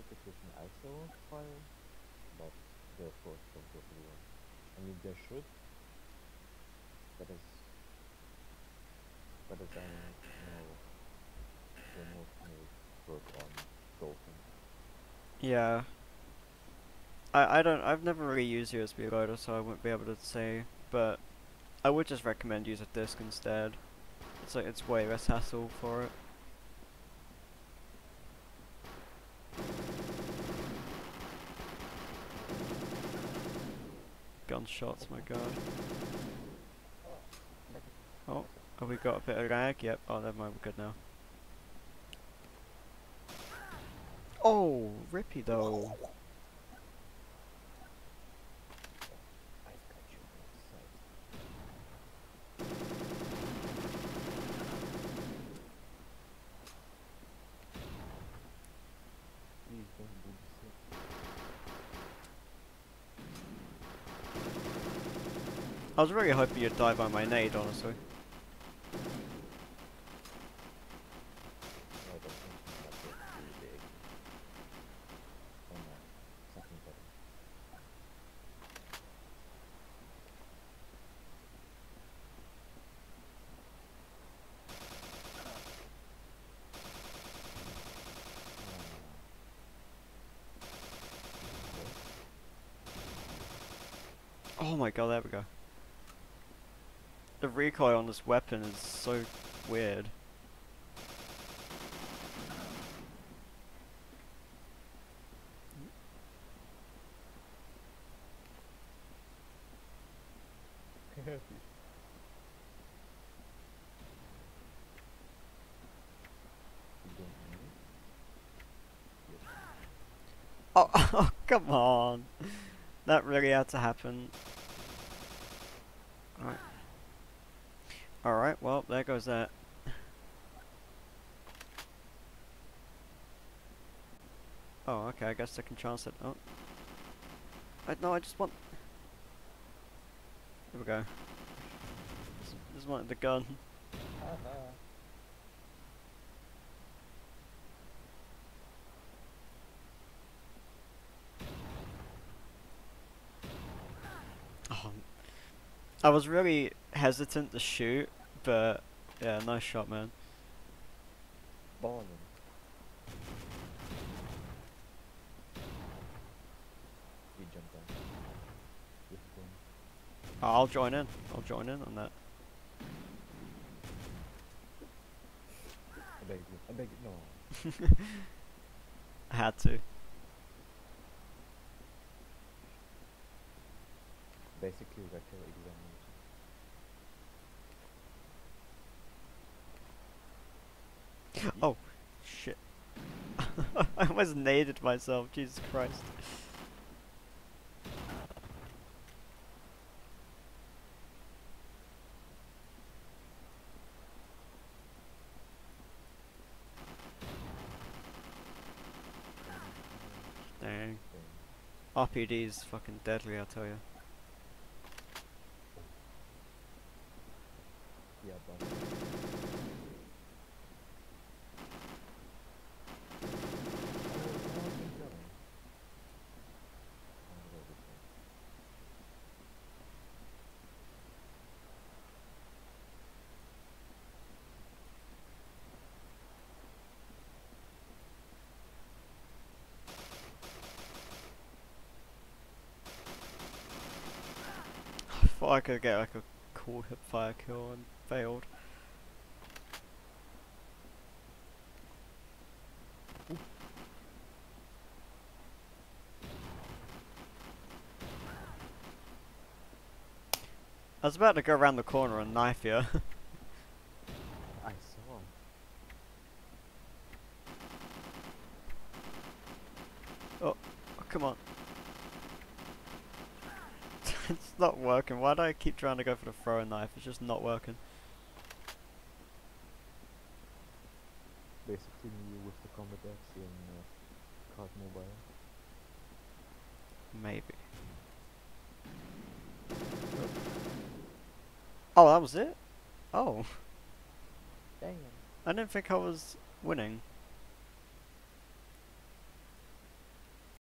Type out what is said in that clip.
competition ISO file, but the approach don't go pretty well. I mean, there should, but as I know, they mostly work on Dolphin. Yeah. I've never really used USB loader, so I wouldn't be able to say, but I would just recommend use a disk instead. It's like, it's way less hassle for it. Gunshots, my god. Oh, have we got a bit of lag? Yep. Oh, never mind, we're good now. Oh, rippy though. I've got you outside. Please don't do this. I was really hoping you'd die by my nade, honestly. No, I don't think that was too big. Oh no, something better. What? Oh my god, there we go. The recoil on this weapon is so weird. You don't know? Yes. Oh, oh, come on. That really had to happen. Alright. Alright, well, there goes that. Oh, okay, I guess I can chance it. Oh. No, I just want... There we go. Just wanted the gun. Haha. Oh, I was really hesitant to shoot, but yeah, nice shot, man. Ballin'. You jumped on. With them. Oh, I'll join in. I'll join in on that. I beg you. I beg you. No. I had to. Basically, retro examination. Oh, shit. I almost naded myself, Jesus Christ. Dang. RPD's fucking deadly, I tell you. Yeah, but I thought I could get like a cool hip fire kill and failed. I was about to go around the corner and knife you. I saw. Oh, come on. It's not working. Why do I keep trying to go for the throwing knife? It's just not working. Basically, me with the Combat X in COD Mobile. Maybe. Oh, that was it? Oh. Damn. I didn't think I was winning.